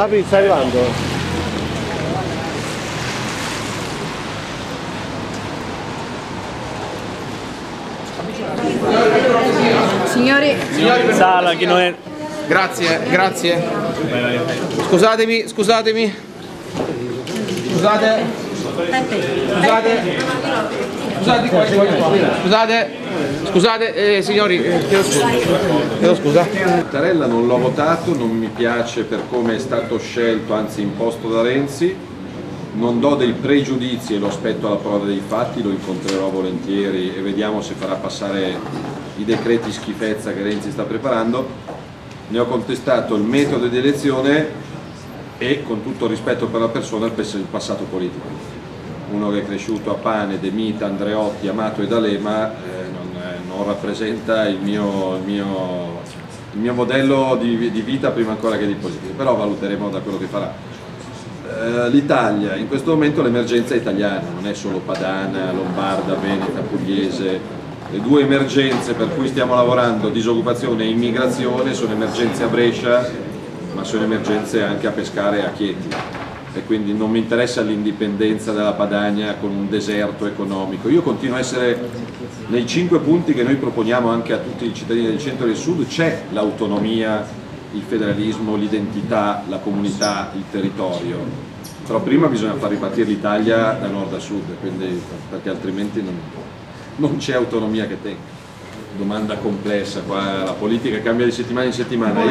Apri, sta arrivando. Signori, Sala, chi non è... Grazie, grazie. Scusatemi, scusatemi. Scusate. Scusate, signori, chiedo scusa. Mattarella non l'ho votato, non mi piace per come è stato scelto, anzi imposto da Renzi. Non do dei pregiudizi e lo aspetto alla prova dei fatti, lo incontrerò volentieri e vediamo se farà passare i decreti schifezza che Renzi sta preparando. Ne ho contestato il metodo di elezione e, con tutto il rispetto per la persona, il passato politico. Uno che è cresciuto a Pane, De Mita, Andreotti, Amato e D'Alema non rappresenta il mio modello di vita prima ancora che di politica, però valuteremo da quello che farà. L'Italia, in questo momento l'emergenza è italiana, non è solo padana, lombarda, veneta, pugliese. Le due emergenze per cui stiamo lavorando, disoccupazione e immigrazione, sono emergenze a Brescia, ma sono emergenze anche a Pescara e a Chieti. E quindi non mi interessa l'indipendenza della Padania con un deserto economico. Io continuo a essere, nei 5 punti che noi proponiamo anche a tutti i cittadini del centro e del sud, c'è l'autonomia, il federalismo, l'identità, la comunità, il territorio. Però prima bisogna far ripartire l'Italia da nord a sud, quindi, perché altrimenti non c'è autonomia che tenga. Domanda complessa, qua la politica cambia di settimana in settimana.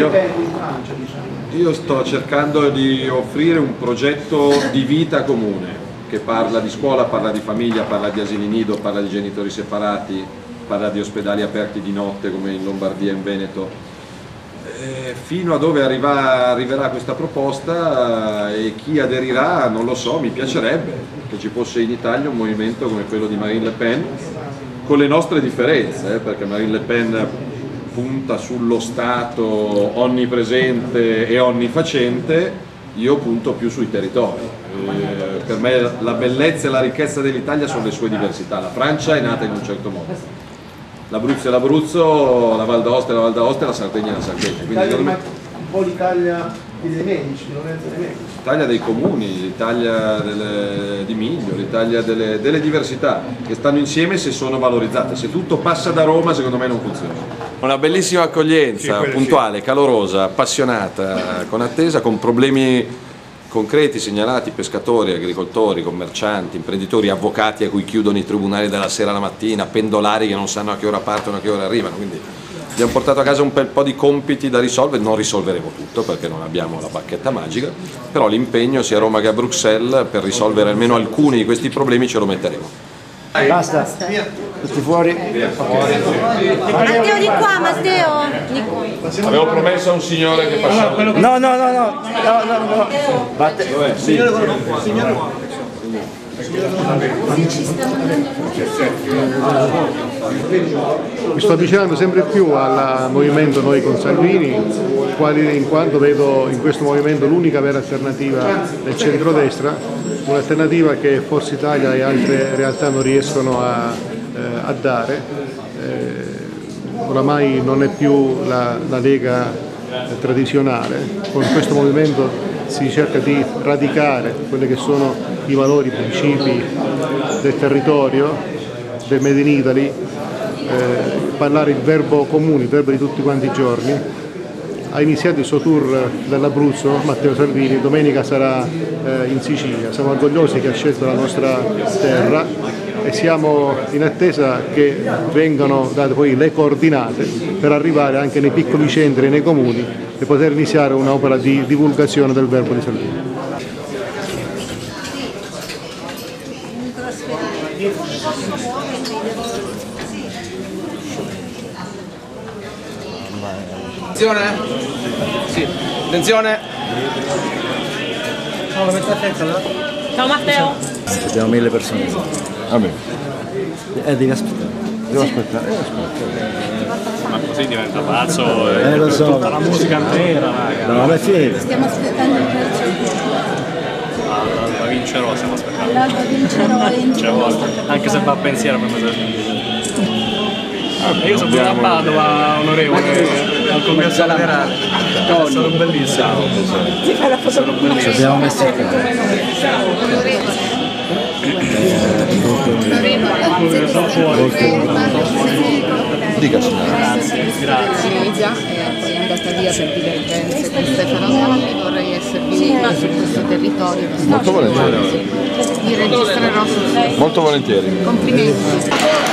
Io sto cercando di offrire un progetto di vita comune che parla di scuola, parla di famiglia, parla di asili nido, parla di genitori separati, parla di ospedali aperti di notte come in Lombardia e in Veneto. Fino a dove arriverà questa proposta e chi aderirà non lo so, mi piacerebbe che ci fosse in Italia un movimento come quello di Marine Le Pen, con le nostre differenze, perché Marine Le Pen punta sullo Stato onnipresente e onnifacente, io punto più sui territori. Per me la bellezza e la ricchezza dell'Italia sono le sue diversità. La Francia è nata in un certo modo, l'Abruzzo è l'Abruzzo, la Val d'Aosta è la Val d'Aosta e la Sardegna è la Sardegna. Quindi Un po' l'Italia dei medici, non è dei medici. L'Italia dei comuni, l'Italia di Miglio, l'Italia delle diversità che stanno insieme se sono valorizzate. Se tutto passa da Roma secondo me non funziona. Una bellissima accoglienza, puntuale, calorosa, appassionata, con attesa, con problemi concreti segnalati, pescatori, agricoltori, commercianti, imprenditori, avvocati a cui chiudono i tribunali dalla sera alla mattina, pendolari che non sanno a che ora partono, a che ora arrivano. Quindi abbiamo portato a casa un po' di compiti da risolvere, non risolveremo tutto perché non abbiamo la bacchetta magica, però l'impegno sia a Roma che a Bruxelles per risolvere almeno alcuni di questi problemi ce lo metteremo. Basta, tutti fuori. Matteo di qua, Matteo. Avevo promesso a un signore che passava. No. Mi sto avvicinando sempre più al movimento Noi con Salvini, in quanto vedo in questo movimento l'unica vera alternativa del centrodestra, un'alternativa che Forza Italia e altre realtà non riescono a dare. Oramai non è più la Lega tradizionale, con questo movimento si cerca di radicare quelli che sono i valori, i principi del territorio, del Made in Italy, parlare il verbo comune, il verbo di tutti quanti i giorni. Ha iniziato il suo tour dall'Abruzzo, Matteo Salvini, domenica sarà in Sicilia. Siamo orgogliosi che ha scelto la nostra terra e siamo in attesa che vengano date poi le coordinate per arrivare anche nei piccoli centri e nei comuni e poter iniziare un'opera di divulgazione del verbo di Salvini. Attenzione? Sì, attenzione! Ciao Matteo. Abbiamo 1000 persone. Vabbè. Devi aspettare. Devo aspettare. Ma così diventa pazzo, Lo so. tutta la musica nera, raga. No, alla fine. Stiamo aspettando il terzo. La vincerò, stiamo aspettando. L'altro vincerò C'è volta. Anche se va a pensiero per me. Io sono venuto a Padova, onorevole, al congresso federale. È stato bellissimo. Ci abbiamo messo il caso. Dica signora. Ligia e poi è andata via per divergenze con Stefano Galli, vorrei esservi su questo territorio. Molto volentieri. Vi registrerò su Molto volentieri. complimenti.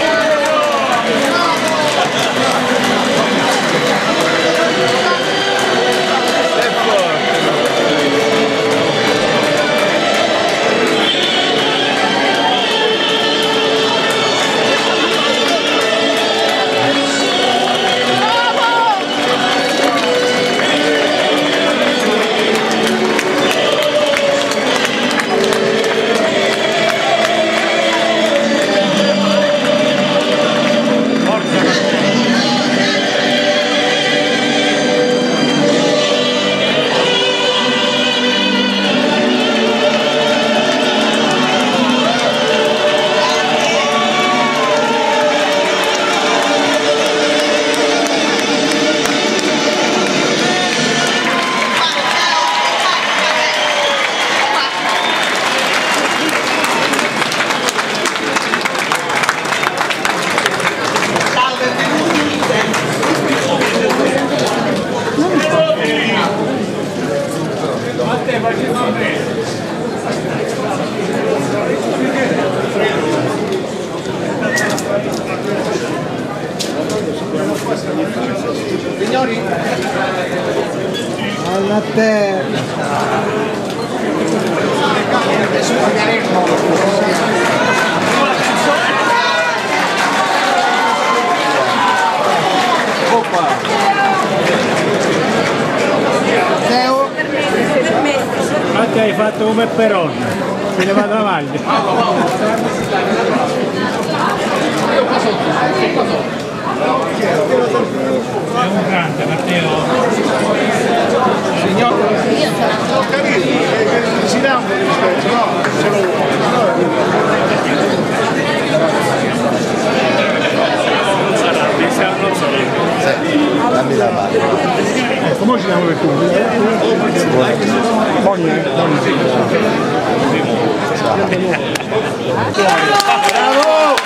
Signori, alla terra. Teo? Ma che hai fatto come Perón? Se ne vado avanti. È un grande, Matteo. signor... Ho capito, si dà un po' di rispetto, no? Se lo vuole. Non sarà, non sarà. Dammi la mano. Come ci diamo per tutti? Bravo!